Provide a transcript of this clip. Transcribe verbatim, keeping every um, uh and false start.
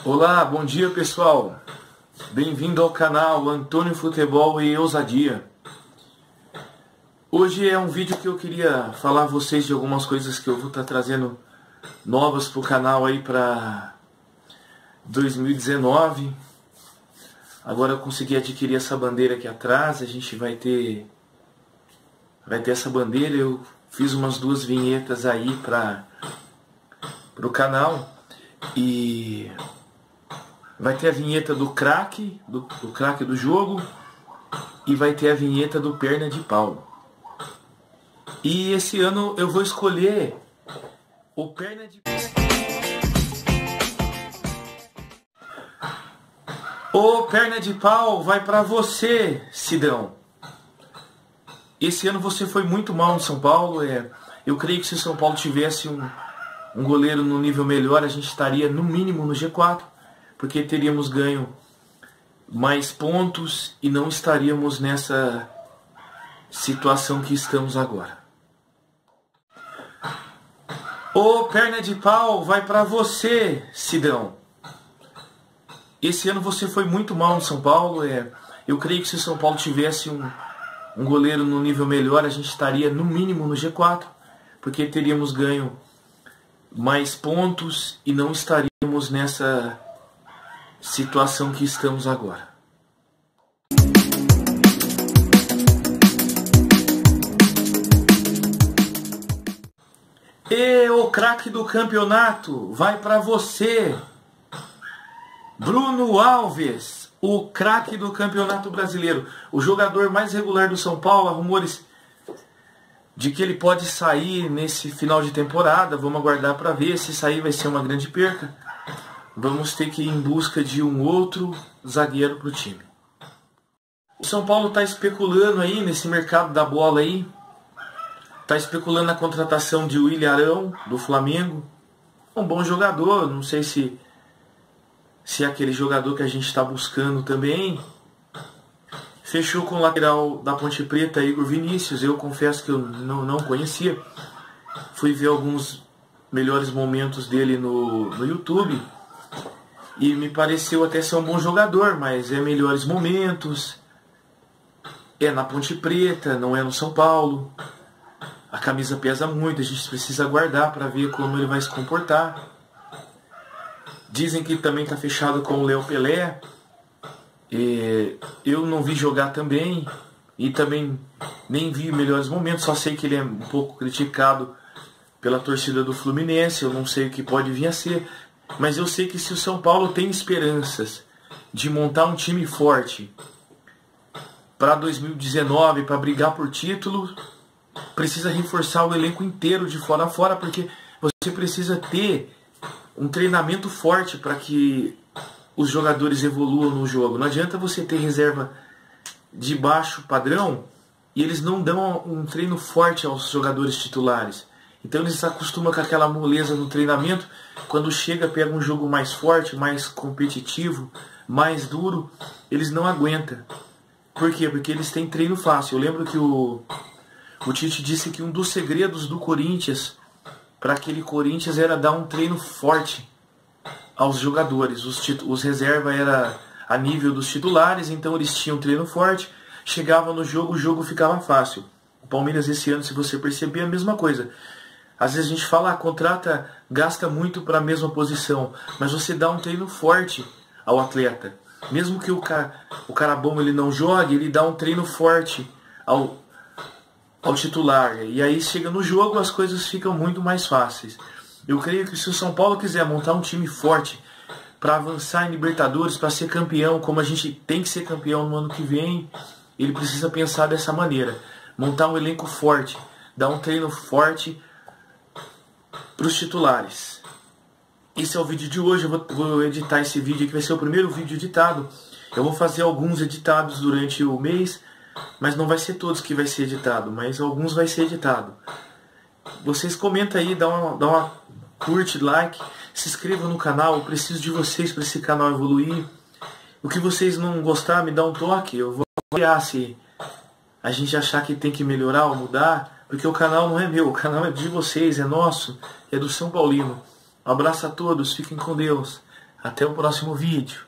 Olá, bom dia pessoal, bem-vindo ao canal Antônio Futebol e Ousadia. Hoje é um vídeo que eu queria falar a vocês de algumas coisas que eu vou estar trazendo novas para o canal aí para dois mil e dezenove. Agora eu consegui adquirir essa bandeira aqui atrás, a gente vai ter, vai ter essa bandeira. Eu fiz umas duas vinhetas aí para o canal e vai ter a vinheta do craque, do, do craque do jogo, e vai ter a vinheta do Perna de Pau. E esse ano eu vou escolher o Perna de O Perna de Pau vai para você, Sidão. Esse ano você foi muito mal no São Paulo. É, eu creio que se o São Paulo tivesse um, um goleiro no nível melhor, a gente estaria no mínimo no G quatro. Porque teríamos ganho mais pontos e não estaríamos nessa situação que estamos agora. O Perna de Pau vai para você, Sidão. Esse ano você foi muito mal no São Paulo. É, eu creio que se o São Paulo tivesse um, um goleiro no nível melhor, a gente estaria no mínimo no G quatro. Porque teríamos ganho mais pontos e não estaríamos nessa situação que estamos agora. E o craque do campeonato vai para você, Bruno Alves, o craque do Campeonato Brasileiro, o jogador mais regular do São Paulo. Há rumores de que ele pode sair nesse final de temporada. Vamos aguardar para ver. Se sair vai ser uma grande perca. Vamos ter que ir em busca de um outro zagueiro para o time. O São Paulo está especulando aí nesse mercado da bola aí. Está especulando na contratação de William Arão, do Flamengo. Um bom jogador, não sei se, se é aquele jogador que a gente está buscando também. Fechou com o lateral da Ponte Preta, Igor Vinícius. Eu confesso que eu não, não conhecia. Fui ver alguns melhores momentos dele no, no YouTube. E me pareceu até ser um bom jogador, mas é melhores momentos. É na Ponte Preta, não é no São Paulo. A camisa pesa muito, a gente precisa aguardar para ver como ele vai se comportar. Dizem que também está fechado com o Léo Pelé. E eu não vi jogar também. E também nem vi melhores momentos. Só sei que ele é um pouco criticado pela torcida do Fluminense. Eu não sei o que pode vir a ser. Mas eu sei que se o São Paulo tem esperanças de montar um time forte para dois mil e dezenove, para brigar por título, precisa reforçar o elenco inteiro de fora a fora, porque você precisa ter um treinamento forte para que os jogadores evoluam no jogo. Não adianta você ter reserva de baixo padrão e eles não dão um treino forte aos jogadores titulares. Então eles se acostumam com aquela moleza no treinamento. Quando chega, pega um jogo mais forte, mais competitivo, mais duro, eles não aguentam. Por quê? Porque eles têm treino fácil. Eu lembro que o, o Tite disse que um dos segredos do Corinthians, para aquele Corinthians, era dar um treino forte aos jogadores. Os, os reservas eram a nível dos titulares, então eles tinham treino forte. Chegava no jogo, o jogo ficava fácil. O Palmeiras esse ano, se você perceber, é a mesma coisa. Às vezes a gente fala, ah, contrata, gasta muito para a mesma posição, mas você dá um treino forte ao atleta. Mesmo que o cara, o cara bom ele não jogue, ele dá um treino forte ao, ao titular. E aí chega no jogo, as coisas ficam muito mais fáceis. Eu creio que se o São Paulo quiser montar um time forte para avançar em Libertadores, para ser campeão, como a gente tem que ser campeão no ano que vem, ele precisa pensar dessa maneira. Montar um elenco forte, dar um treino forte para os titulares. Esse é o vídeo de hoje. Eu vou, vou editar esse vídeo aqui, vai ser o primeiro vídeo editado. Eu vou fazer alguns editados durante o mês, mas não vai ser todos que vai ser editado, mas alguns vai ser editado. Vocês comentam aí, dá uma, dá uma curte, like, se inscrevam no canal. Eu preciso de vocês para esse canal evoluir. O que vocês não gostar, me dá um toque. Eu vou avaliar se a gente achar que tem que melhorar ou mudar. Porque o canal não é meu, o canal é de vocês, é nosso, é do São Paulino. Um abraço a todos, fiquem com Deus. Até o próximo vídeo.